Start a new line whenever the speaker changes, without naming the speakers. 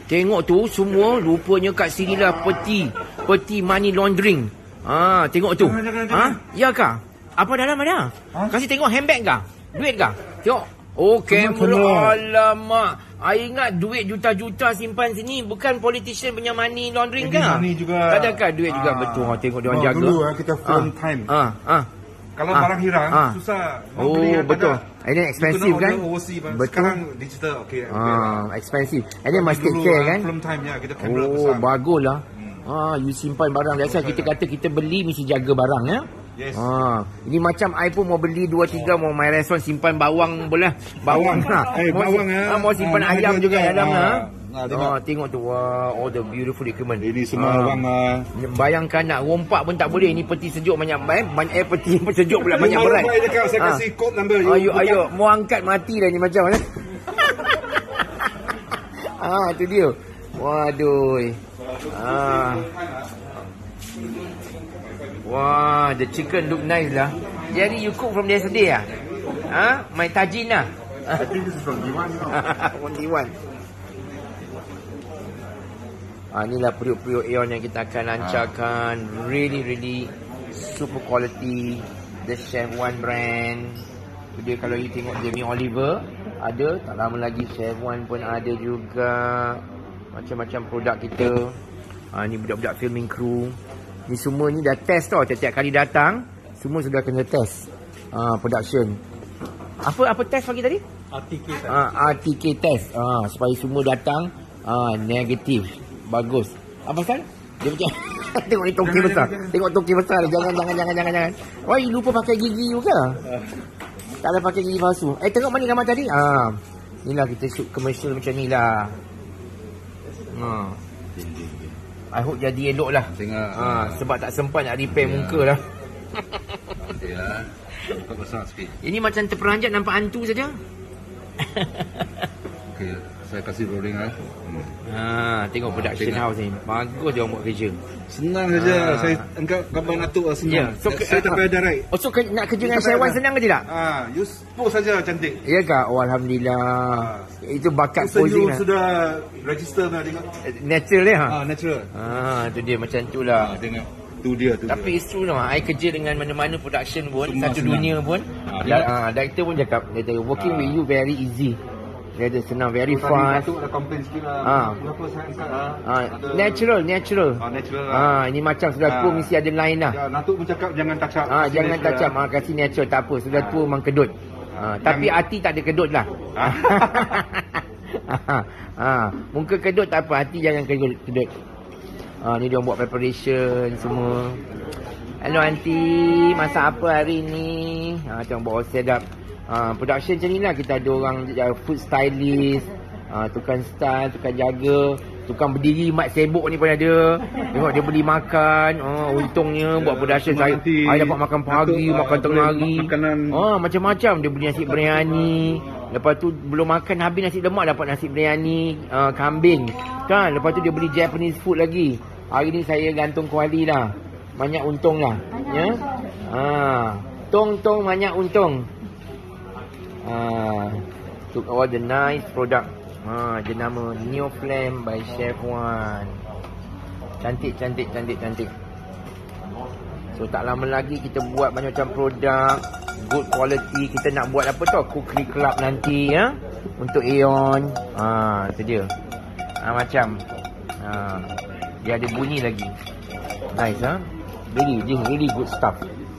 Tengok tu semua rupanya kat sini lah peti money laundering. Tengok tu. Ya kah? Apa dalam ada? Kasih tengok handbag kah? Duit kah? Tengok. Oh, kamera. Alamak. I ingat duit juta-juta simpan sini. Bukan politician punya money laundering kah?
Money juga.
Adakah duit juga? Betul. Tengok dia orang jaga.
Dulu kita film time. Kalau barang hilang, susah.
Oh, betul. Ini expensive kan?
Betul. Sekarang digital, okay.
Expensive. And then must take care kan?
Film time, ya. Kita kamera besar.
Oh, bagus lah. You simpan barang. Biasa kita kata kita beli mesti jaga barang ya.
Yes.
Ini macam I pun mau beli 2-3 mau main restoran simpan bawang boleh. Bawang
bawang
mau simpan ayam juga dalam
tengok
tu. Wah, all the beautiful equipment.
Ini semua bawang.
Bayangkan nak rompak pun tak boleh. Ini peti sejuk banyak peti sejuk pula banyak berat.
Saya kasih code number.
Ayo mau angkat mati dah ni macam mana. Tu dia. Waduh. Wah, the chicken look nice lah. Jadi you cook from yesterday My tajin lah.
I think this is from D1.
From D1. Inilah periuk-periuk Aeon yang kita akan lancarkan. Really super quality. The Chef One brand. Dia kalau you tengok Jamie Oliver ada, tak lama lagi Chef One pun ada juga. Macam-macam produk kita. Ni budak-budak filming crew. Ni semua ni dah test tau. Tiap-tiap kali datang semua sudah kena test production. Apa test pagi tadi?
RTK test.
RTK test. Supaya semua datang negatif. Bagus. Apa pasal? Dia macam tengok ni toki besar. Tengok toki besar. Jangan. Wah, lupa pakai gigi juga. Tak ada pakai gigi palsu. Tengok mana gambar tadi? Inilah kita shoot commercial macam ni lah. I hope jadi elok lah.
Tengok.
Sebab tak sempat nak repair muka lah.
Okeylah. Buka besar sikit.
Ini macam terperanjat nampak hantu saja.
Okey, saya kasih rolling lah.
Tengok production house ni. Bagus dia orang buat kerja.
Senang saja. Saya angkat gambar Natuk senang.
So,
saya tak payah direct.
So nak kerja dengan Syaiwan senang ke tidak?
Use post saja cantik.
Ya kah? Oh, Alhamdulillah. Itu bakat posing lah.
Sudah register dah tengok.
Natural dia?
Natural.
Tu dia macam tu lah.
Tengok. Tu dia.
Tapi it's true lah. I kerja dengan mana-mana production pun.
Semua
satu
senang.
dunia pun. Director pun cakap. Dia kata, working with you very easy. Dia kata senang, very fast.
Datuk dah complain sikit lah. Kenapa saya angkat
Natural.
natural lah.
Ini macam sudah tua mesti ada line lah.
Datuk pun cakap jangan touch up.
Jangan touch up. Kasih natural tak apa. Sudah tua memang kedut. Tapi hati tak ada kedut lah. Muka kedut tak apa. Hati jangan kedut. Ni dia buat preparation semua. Hello aunty, masak apa hari ni? Macam buat set up. Production macam ni lah. Kita ada orang food stylist, tukang style, tukang jaga, tukang berdiri mat sibuk ni pun ada. Tengok dia beli makan. Untungnya buat production saya dapat makan pagi, makan tengah hari. Macam-macam. Dia beli nasi biryani. Lepas tu belum makan habis nasi lemak dapat nasi biryani kambing. Kan? Lepas tu dia beli Japanese food lagi. Hari ni saya gantung kuali lah. Banyak untung lah. Ya. Tong banyak untung. Took all the nice product. Dia nama Neo Flame by Chef One. Cantik. So tak lama lagi kita buat banyak macam produk good quality. Kita nak buat apa tau, cookery club nanti ya, untuk Aeon. Itu dia. Macam dia ada bunyi lagi. Nice Really good stuff.